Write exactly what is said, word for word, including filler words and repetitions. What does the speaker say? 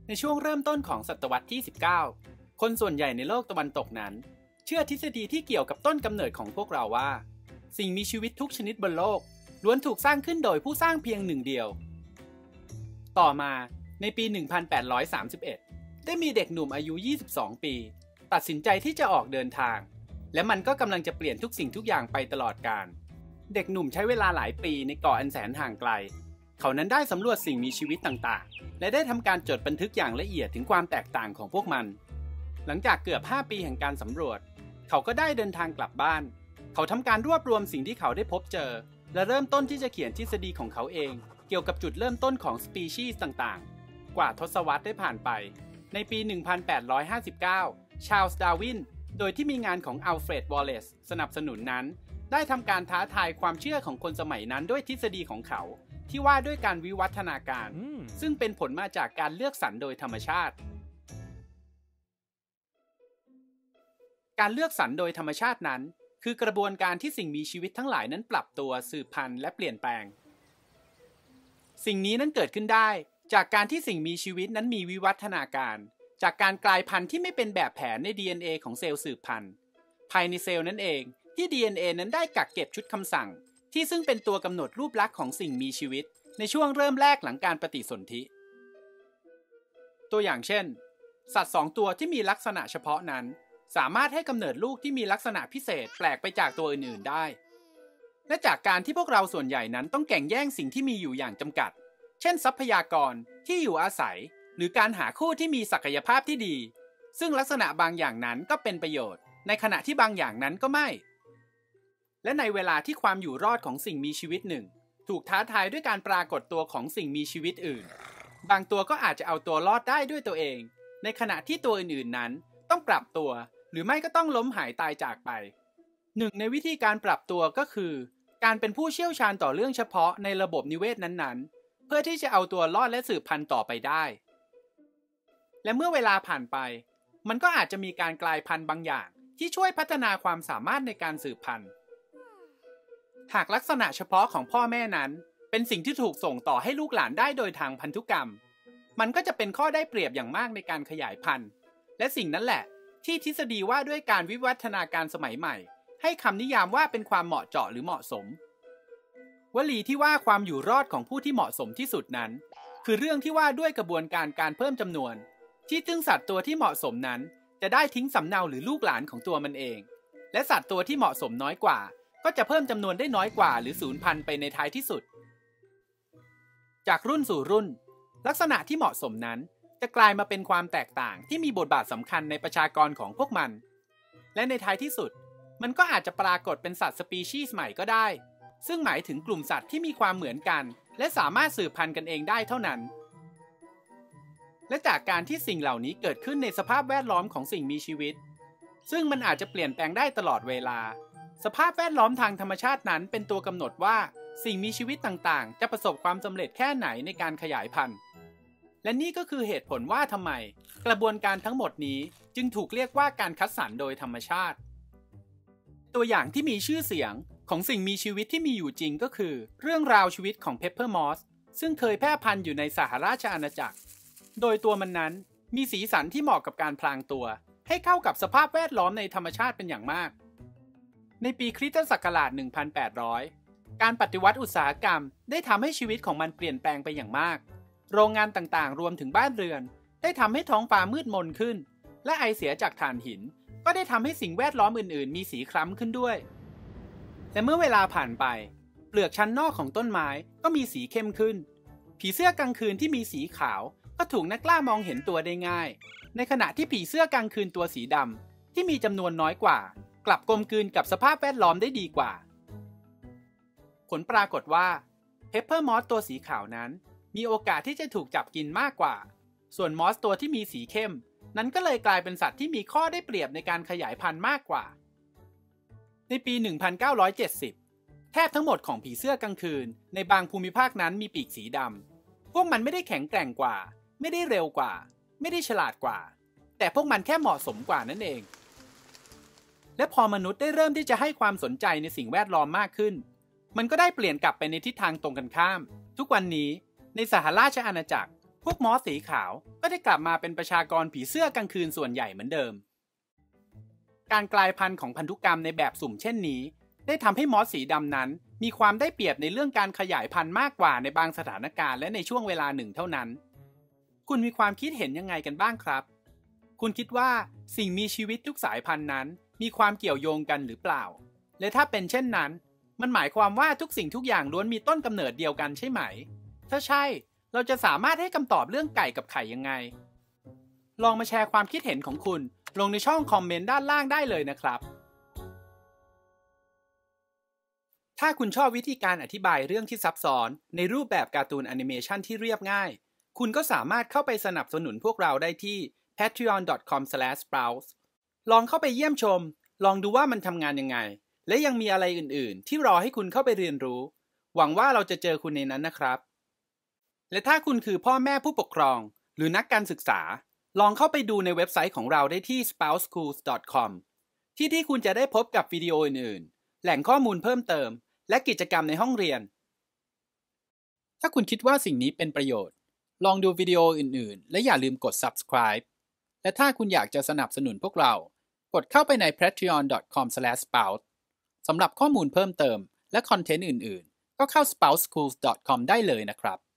ในช่วงเริ่มต้นของศตวรรษที่ สิบเก้า คนส่วนใหญ่ในโลกตะวันตกนั้นเชื่อทฤษฎีที่เกี่ยวกับต้นกำเนิดของพวกเราว่าสิ่งมีชีวิตทุกชนิดบนโลกล้วนถูกสร้างขึ้นโดยผู้สร้างเพียงหนึ่งเดียวต่อมาในปี หนึ่งพันแปดร้อยสามสิบเอ็ด ได้มีเด็กหนุ่มอายุ ยี่สิบสอง ปีตัดสินใจที่จะออกเดินทางและมันก็กำลังจะเปลี่ยนทุกสิ่งทุกอย่างไปตลอดกาลเด็กหนุ่มใช้เวลาหลายปีในเกาะอันแสนห่างไกลเขานั้นได้สำรวจสิ่งมีชีวิตต่างๆและได้ทำการจดบันทึกอย่างละเอียดถึงความแตกต่างของพวกมันหลังจากเกือบห้าปีแห่งการสำรวจเขาก็ได้เดินทางกลับบ้านเขาทำการรวบรวมสิ่งที่เขาได้พบเจอและเริ่มต้นที่จะเขียนทฤษฎีของเขาเองเกี่ยวกับจุดเริ่มต้นของสปีชีส์ต่างๆกว่าทศวรรษได้ผ่านไปในปี หนึ่งพันแปดร้อยห้าสิบเก้า ชาร์ลส์ ดาร์วินโดยที่มีงานของอัลเฟรด วอลเลซสนับสนุนนั้นได้ทำการท้าทายความเชื่อของคนสมัยนั้นด้วยทฤษฎีของเขาที่ว่าด้วยการวิวัฒนาการ mm. ซึ่งเป็นผลมาจากการเลือกสรรโดยธรรมชาติการเลือกสรรโดยธรรมชาตินั้นคือกระบวนการที่สิ่งมีชีวิตทั้งหลายนั้นปรับตัวสืบพันธุ์และเปลี่ยนแปลงสิ่งนี้นั้นเกิดขึ้นได้จากการที่สิ่งมีชีวิตนั้นมีวิวัฒนาการจากการกลายพันธุ์ที่ไม่เป็นแบบแผนใน ดี เอ็น เอ ของเซลล์สืบพันธุ์ภายในเซลล์นั้นเองที่ ดี เอ็น เอ นั้นได้กักเก็บชุดคำสั่งที่ซึ่งเป็นตัวกำหนดรูปลักษณ์ของสิ่งมีชีวิตในช่วงเริ่มแรกหลังการปฏิสนธิตัวอย่างเช่นสัตว์สองตัวที่มีลักษณะเฉพาะนั้นสามารถให้กำเนิดลูกที่มีลักษณะพิเศษแปลกไปจากตัวอื่นๆได้และจากการที่พวกเราส่วนใหญ่นั้นต้องแข่งแย่งสิ่งที่มีอยู่อย่างจำกัดเช่นทรัพยากรที่อยู่อาศัยหรือการหาคู่ที่มีศักยภาพที่ดีซึ่งลักษณะบางอย่างนั้นก็เป็นประโยชน์ในขณะที่บางอย่างนั้นก็ไม่และในเวลาที่ความอยู่รอดของสิ่งมีชีวิตหนึ่งถูกท้าทายด้วยการปรากฏตัวของสิ่งมีชีวิตอื่นบางตัวก็อาจจะเอาตัวรอดได้ด้วยตัวเองในขณะที่ตัวอื่นๆนั้นต้องปรับตัวหรือไม่ก็ต้องล้มหายตายจากไปหนึ่งในวิธีการปรับตัวก็คือการเป็นผู้เชี่ยวชาญต่อเรื่องเฉพาะในระบบนิเวศนั้นๆเพื่อที่จะเอาตัวรอดและสืบพันธุ์ต่อไปได้และเมื่อเวลาผ่านไปมันก็อาจจะมีการกลายพันธุ์บางอย่างที่ช่วยพัฒนาความสามารถในการสืบพันธุ์หากลักษณะเฉพาะของพ่อแม่นั้นเป็นสิ่งที่ถูกส่งต่อให้ลูกหลานได้โดยทางพันธุกรรมมันก็จะเป็นข้อได้เปรียบอย่างมากในการขยายพันธุ์และสิ่งนั้นแหละที่ทฤษฎีว่าด้วยการวิวัฒนาการสมัยใหม่ให้คำนิยามว่าเป็นความเหมาะเจาะหรือเหมาะสมวลีที่ว่าความอยู่รอดของผู้ที่เหมาะสมที่สุดนั้นคือเรื่องที่ว่าด้วยกระบวนการการเพิ่มจำนวนที่ซึ่งสัตว์ตัวที่เหมาะสมนั้นจะได้ทิ้งสำเนาหรือลูกหลานของตัวมันเองและสัตว์ตัวที่เหมาะสมน้อยกว่าก็จะเพิ่มจำนวนได้น้อยกว่าหรือสูญพันธุ์ไปในท้ายที่สุดจากรุ่นสู่รุ่นลักษณะที่เหมาะสมนั้นจะกลายมาเป็นความแตกต่างที่มีบทบาทสำคัญในประชากรของพวกมันและในท้ายที่สุดมันก็อาจจะปรากฏเป็นสัตว์สปีชีส์ใหม่ก็ได้ซึ่งหมายถึงกลุ่มสัตว์ที่มีความเหมือนกันและสามารถสืบพันธุ์กันเองได้เท่านั้นและจากการที่สิ่งเหล่านี้เกิดขึ้นในสภาพแวดล้อมของสิ่งมีชีวิตซึ่งมันอาจจะเปลี่ยนแปลงได้ตลอดเวลาสภาพแวดล้อมทางธรรมชาตินั้นเป็นตัวกำหนดว่าสิ่งมีชีวิตต่างๆจะประสบความสำเร็จแค่ไหนในการขยายพันธุ์และนี่ก็คือเหตุผลว่าทำไมกระบวนการทั้งหมดนี้จึงถูกเรียกว่าการคัดสรรโดยธรรมชาติตัวอย่างที่มีชื่อเสียงของสิ่งมีชีวิตที่มีอยู่จริงก็คือเรื่องราวชีวิตของเพปเปอร์มอสซึ่งเคยแพร่พันธุ์อยู่ในสหราชอาณาจักรโดยตัวมันนั้นมีสีสันที่เหมาะกับการพลางตัวให้เข้ากับสภาพแวดล้อมในธรรมชาติเป็นอย่างมากในปีคริสตศักราช หนึ่งพันแปดร้อย การปฏิวัติอุตสาหกรรมได้ทำให้ชีวิตของมันเปลี่ยนแปลงไปอย่างมากโรงงานต่างๆรวมถึงบ้านเรือนได้ทำให้ท้องฟ้ามืดมนขึ้นและไอเสียจากถ่านหินก็ได้ทำให้สิ่งแวดล้อมอื่นๆมีสีคล้ำขึ้นด้วยแต่เมื่อเวลาผ่านไปเปลือกชั้นนอกของต้นไม้ก็มีสีเข้มขึ้นผีเสื้อกลางคืนที่มีสีขาวก็ถูกนักล่ามองเห็นตัวได้ง่ายในขณะที่ผีเสื้อกลางคืนตัวสีดำที่มีจำนวนน้อยกว่ากลับกลมกลืนกับสภาพแวดล้อมได้ดีกว่าผลปรากฏว่าเพปเปอร์มอสตัวสีขาวนั้นมีโอกาสที่จะถูกจับกินมากกว่าส่วนมอสตัวที่มีสีเข้มนั้นก็เลยกลายเป็นสัตว์ที่มีข้อได้เปรียบในการขยายพันธุ์มากกว่าในปี หนึ่งพันเก้าร้อยเจ็ดสิบ แทบทั้งหมดของผีเสื้อกลางคืนในบางภูมิภาคนั้นมีปีกสีดำพวกมันไม่ได้แข็งแกร่งกว่าไม่ได้เร็วกว่าไม่ได้ฉลาดกว่าแต่พวกมันแค่เหมาะสมกว่านั่นเองและพอมนุษย์ได้เริ่มที่จะให้ความสนใจในสิ่งแวดล้อมมากขึ้นมันก็ได้เปลี่ยนกลับไปในทิศทางตรงกันข้ามทุกวันนี้ในสหราชอาณาจักรพวกมอสสีขาวก็ได้กลับมาเป็นประชากรผีเสื้อกลางคืนส่วนใหญ่เหมือนเดิมการกลายพันธุ์ของพันธุกรรมในแบบสุ่มเช่นนี้ได้ทำให้มอสสีดำนั้นมีความได้เปรียบในเรื่องการขยายพันธุ์มากกว่าในบางสถานการณ์และในช่วงเวลาหนึ่งเท่านั้นคุณมีความคิดเห็นยังไงกันบ้างครับคุณคิดว่าสิ่งมีชีวิตทุกสายพันธุ์นั้นมีความเกี่ยวโยงกันหรือเปล่าและถ้าเป็นเช่นนั้นมันหมายความว่าทุกสิ่งทุกอย่างล้วนมีต้นกำเนิดเดียวกันใช่ไหมถ้าใช่เราจะสามารถให้คำตอบเรื่องไก่กับไข่ยังไงลองมาแชร์ความคิดเห็นของคุณลงในช่องคอมเมนต์ด้านล่างได้เลยนะครับถ้าคุณชอบวิธีการอธิบายเรื่องที่ซับซ้อนในรูปแบบการ์ตูนแอนิเมชันที่เรียบง่ายคุณก็สามารถเข้าไปสนับสนุนพวกเราได้ที่ แพทรีออน ดอท คอม สแลช สเปราส์ ลองเข้าไปเยี่ยมชมลองดูว่ามันทำงานยังไงและยังมีอะไรอื่นๆที่รอให้คุณเข้าไปเรียนรู้หวังว่าเราจะเจอคุณในนั้นนะครับและถ้าคุณคือพ่อแม่ผู้ปกครองหรือนักการศึกษาลองเข้าไปดูในเว็บไซต์ของเราได้ที่ สเปาส์ สคูลส์ ดอท คอม ที่ที่คุณจะได้พบกับวิดีโออื่นๆแหล่งข้อมูลเพิ่มเติมและกิจกรรมในห้องเรียนถ้าคุณคิดว่าสิ่งนี้เป็นประโยชน์ลองดูวิดีโออื่นๆและอย่าลืมกด ซับสไครบ์ และถ้าคุณอยากจะสนับสนุนพวกเรากดเข้าไปใน แพทรีออน ดอท คอม สแลช สเปาส์ สำหรับข้อมูลเพิ่มเติมและคอนเทนต์อื่นๆก็เข้า สเปาส์ สคูลส์ ดอท คอม ได้เลยนะครับ